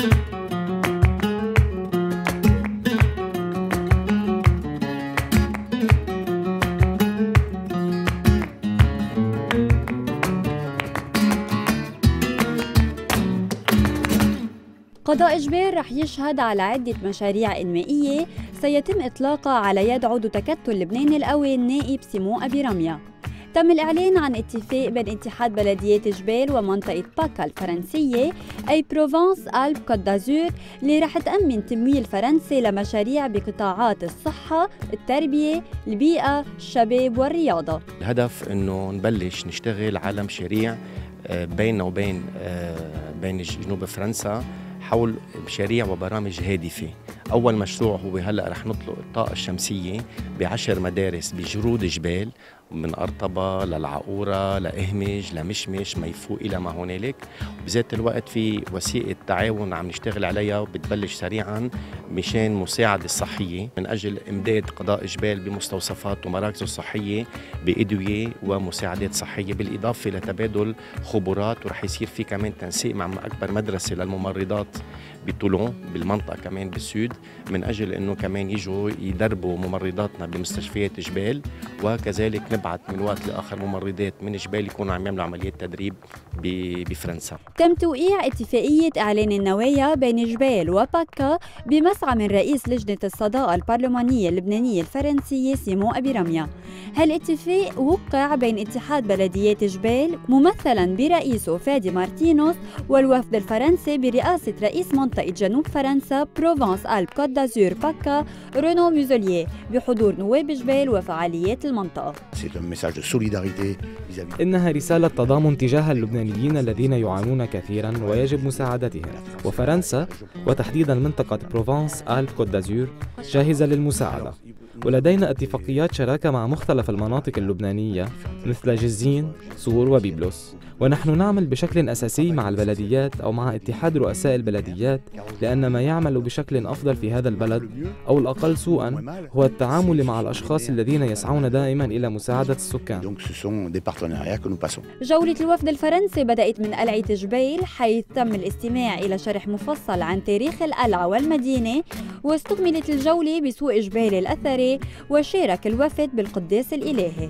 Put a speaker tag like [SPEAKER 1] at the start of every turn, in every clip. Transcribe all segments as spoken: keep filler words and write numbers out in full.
[SPEAKER 1] قضاء جبيل رح يشهد على عدة مشاريع إنمائية سيتم إطلاقها على يد عضو تكتل لبنان القوي النائب سيمون أبي رمية. تم الإعلان عن اتفاق بين اتحاد بلديات جبيل ومنطقة باكا الفرنسية أي بروفانس ألب كوت دازور اللي رح تأمن تمويل فرنسي لمشاريع بقطاعات الصحة، التربية، البيئة، الشباب والرياضة.
[SPEAKER 2] الهدف إنه نبلش نشتغل على مشاريع بيننا وبين بين جنوب فرنسا حول مشاريع وبرامج هادفة. أول مشروع هو هلأ رح نطلق الطاقة الشمسية بعشر مدارس بجرود جبال، من أرطبة للعقورة لإهمج لمشمش ميفوق إلى ما هنالك. بذات الوقت في وثيقة تعاون عم نشتغل عليها وبتبلش سريعا مشان مساعدة صحية من أجل إمداد قضاء جبال بمستوصفات ومراكزه الصحية بأدوية ومساعدات صحية، بالإضافة لتبادل خبرات. ورح يصير في كمان تنسيق مع أكبر مدرسة للممرضات بطولون بالمنطقة كمان بالسود، من أجل أنه كمان يجوا يدربوا ممرضاتنا بمستشفيات جبال، وكذلك نبعث من وقت لآخر ممرضات من جبال يكونوا عم يعملوا عمليات تدريب بفرنسا.
[SPEAKER 1] تم توقيع اتفاقية إعلان النوايا بين جبال وباكا بمسعى من رئيس لجنة الصداقة البرلمانية اللبنانية الفرنسية سيمون أبي رمية. هالاتفاق وقع بين اتحاد بلديات جبال ممثلا برئيسه فادي مارتينوس والوفد الفرنسي برئاسة رئيس منطقة جنوب فرنسا بروفانس ألب كوت دازور باكا رونو ميزولييه بحضور نواب جبال وفعاليات المنطقة.
[SPEAKER 3] إنها رسالة تضامن تجاه اللبنانيين الذين يعانون كثيرا ويجب مساعدتهم، وفرنسا وتحديدا منطقة بروفانس ألب كوت دازور جاهزة للمساعدة. ولدينا اتفاقيات شراكة مع مختلف المناطق اللبنانية مثل جزين، صور وبيبلوس، ونحن نعمل بشكل أساسي مع البلديات أو مع اتحاد رؤساء البلديات، لأن ما يعمل بشكل أفضل في هذا البلد أو الأقل سوءا هو التعامل مع الأشخاص الذين يسعون دائما إلى مساعدة السكان.
[SPEAKER 1] جولة الوفد الفرنسي بدأت من قلعة جبيل، حيث تم الاستماع إلى شرح مفصل عن تاريخ القلعة والمدينة، واستكملت الجولة بسوق جبيل الأثري، وشارك الوفد بالقداس الإلهي.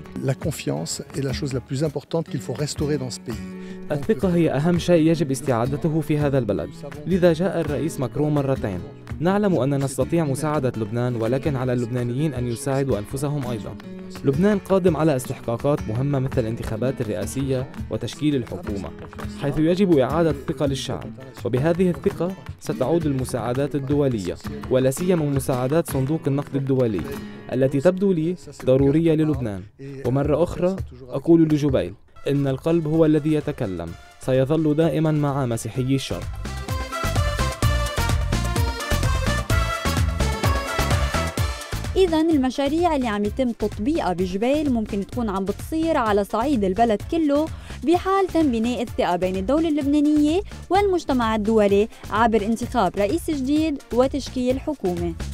[SPEAKER 3] الثقة هي أهم شيء يجب استعادته في هذا البلد، لذا جاء الرئيس ماكرون مرتين. نعلم أننا نستطيع مساعدة لبنان، ولكن على اللبنانيين أن يساعدوا أنفسهم أيضا. لبنان قادم على استحقاقات مهمة مثل الانتخابات الرئاسية وتشكيل الحكومة، حيث يجب إعادة الثقة للشعب، وبهذه الثقة ستعود المساعدات الدولية، ولا سيما مساعدات صندوق النقد الدولي التي تبدو لي ضرورية للبنان. ومرة أخرى أقول لجبيل إن القلب هو الذي يتكلم، سيظل دائما مع مسيحيي الشرق.
[SPEAKER 1] إذن المشاريع اللي عم يتم تطبيقها بجبيل ممكن تكون عم بتصير على صعيد البلد كله، بحال تم بناء الثقة بين الدولة اللبنانية والمجتمع الدولي عبر انتخاب رئيس جديد وتشكيل حكومة.